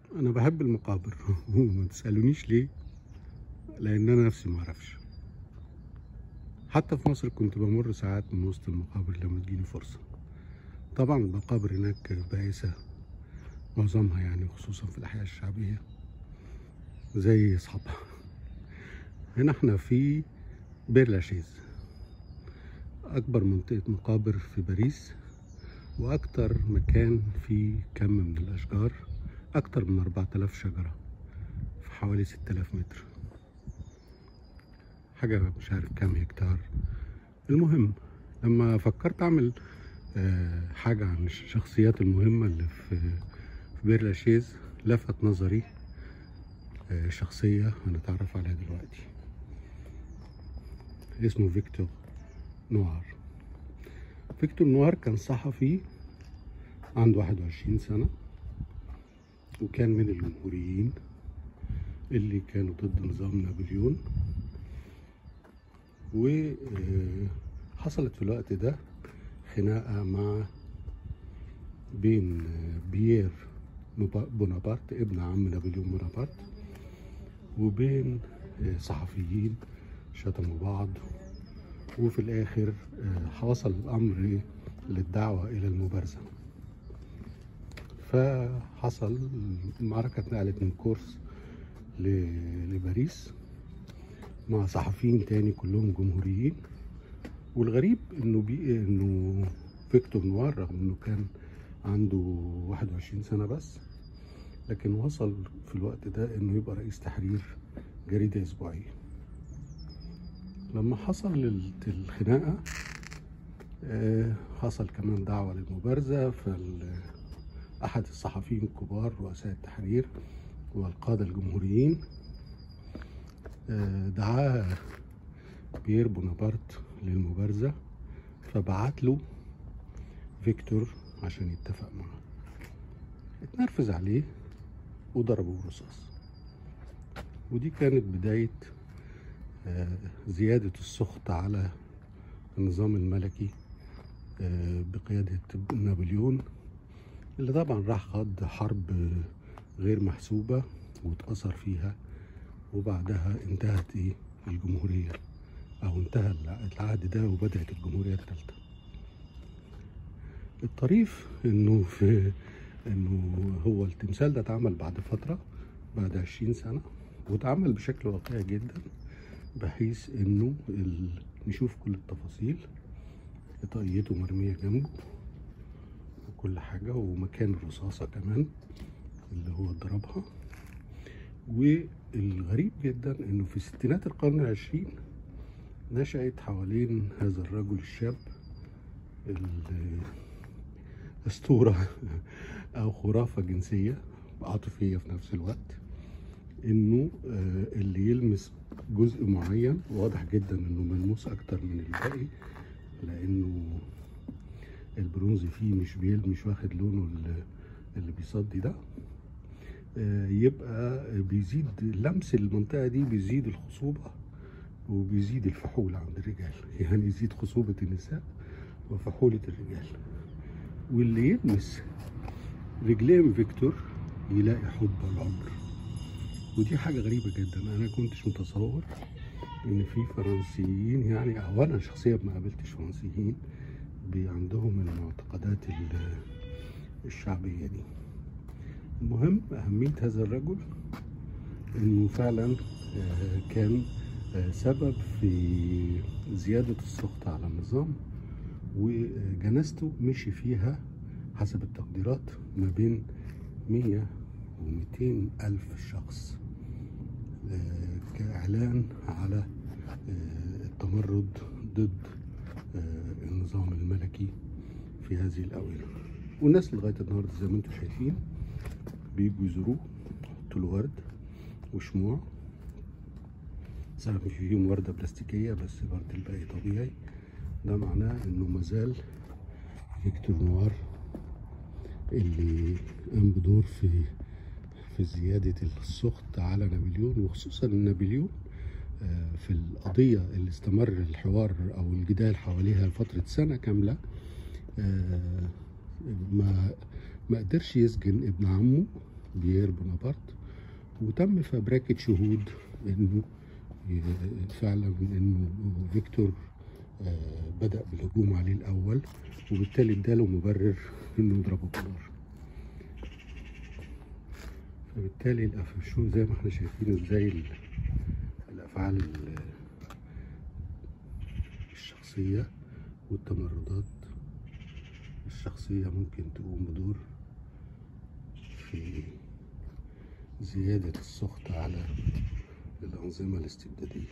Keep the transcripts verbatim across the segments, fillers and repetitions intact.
انا بحب المقابر وما تسالونيش ليه، لان انا نفسي ما اعرفش. حتى في مصر كنت بمر ساعات من وسط المقابر لما تجيني فرصه. طبعا المقابر هناك بائسه معظمها، يعني خصوصا في الاحياء الشعبيه زي اصحابها. هنا احنا في بير لاشيز، اكبر منطقه مقابر في باريس، واكتر مكان فيه كم من الاشجار، اكتر من أربعة آلاف شجره في حوالي ستة آلاف متر، حاجه مش عارف كام هكتار. المهم، لما فكرت اعمل آه، حاجه عن الشخصيات المهمه اللي في في بير لاشيز، لفت نظري آه، شخصيه هنتعرف عليها دلوقتي. اسمه فيكتور نوار. فيكتور نوار كان صحفي عنده واحد وعشرين سنة، وكان من الجمهوريين اللي كانوا ضد نظام نابليون. وحصلت في الوقت ده خناقة مع بين بيير بونابرت ابن عم نابليون بونابرت وبين صحفيين شتموا بعض، وفي الآخر حصل الأمر للدعوة إلى المبارزة. فحصل المعركة، اتنقلت من كورس لباريس مع صحفيين تاني كلهم جمهوريين. والغريب انه بي انه فيكتور نوار رغم انه كان عنده واحد وعشرين سنة بس، لكن وصل في الوقت ده انه يبقى رئيس تحرير جريدة اسبوعية. لما حصل الخناقة حصل كمان دعوة للمبارزة، فأحد الصحفيين الكبار رؤساء التحرير والقادة الجمهوريين دعاه بيير بونابرت للمبارزة، فبعت له فيكتور عشان يتفق معه. اتنرفز عليه وضربه برصاص، ودي كانت بداية زيادة السخط على النظام الملكي بقيادة نابليون، اللي طبعا راح خاض حرب غير محسوبة واتأثر فيها، وبعدها انتهت ايه الجمهورية، او انتهى العهد ده وبدأت الجمهورية الثالثة. الطريف انه في انه هو التمثال ده اتعمل بعد فترة، بعد عشرين سنة، واتعمل بشكل واقعي جدا، بحيث انه ال... نشوف كل التفاصيل. طاقيته مرمية جنبه وكل حاجة، ومكان الرصاصة كمان اللي هو ضربها. والغريب جدا انه في ستينات القرن العشرين نشأت حوالين هذا الرجل الشاب الأسطورة أو خرافة جنسية عاطفية في نفس الوقت، إنه اللي يلمس جزء معين واضح جدا إنه ملموس أكتر من الباقي، لأنه البرونز فيه مش بيل مش واخد لونه اللي بيصدي ده، يبقى بيزيد لمس المنطقة دي، بيزيد الخصوبة وبيزيد الفحول عند الرجال، يعني يزيد خصوبة النساء وفحولة الرجال. واللي يلمس رجلين فيكتور يلاقي حب العمر. ودي حاجة غريبة جدا، أنا كنتش متصور إن في فرنسيين، يعني أو أنا شخصيا ما قابلتش فرنسيين عندهم المعتقدات الشعبية دي. المهم، أهمية هذا الرجل إنه فعلا كان سبب في زيادة السخط على النظام، وجنازته مشي فيها حسب التقديرات ما بين مية ومئتين ألف شخص، كإعلان على التمرد ضد النظام الملكي في هذه الآونة. والناس لغاية النهاردة زي ما انتم شايفين بيجوا يزوروه، يحطوا له ورد وشموع. سبب مش فيهم وردة بلاستيكية بس، الورد الباقي طبيعي. ده معناه انه مازال فيكتور نوار اللي قام بدور في في زيادة السخط على نابليون، وخصوصا نابليون في القضية اللي استمر الحوار او الجدال حواليها لفترة سنة كاملة. ما ما قدرش يسجن ابن عمه بيير بونابرت، وتم فبركة شهود انه فعلا انه فيكتور آه بدأ بالهجوم عليه الاول، وبالتالي اداله مبرر انه يضربه بالنار. فبالتالي الافشو زي ما احنا شايفين ازاي الافعال الشخصية والتمردات الشخصية ممكن تقوم بدور في زيادة السخط على الأنظمة الاستبدادية.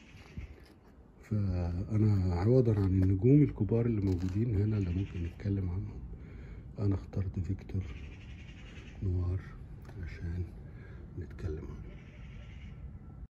فأنا عوضا عن النجوم الكبار اللي موجودين هنا اللي ممكن نتكلم عنهم، أنا اخترت فيكتور نوار عشان نتكلم عنه.